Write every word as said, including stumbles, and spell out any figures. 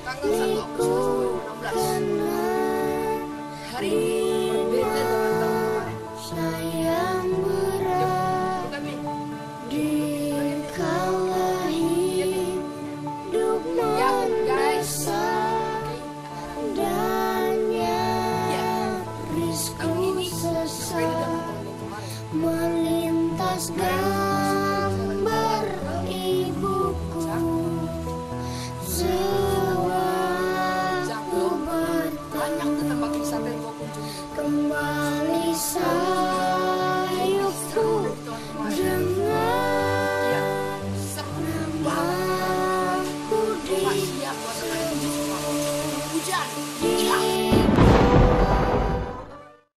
tanggal satu Agustus dua ribu enam belas. Hari ini berbeda dengan tahun kemarin. Sayang berat di kala hidup mendesak dan nyarisku sesat melintas gambar ibuku sewaktu bertemu kembali sayupku dengan namaku di Hujan.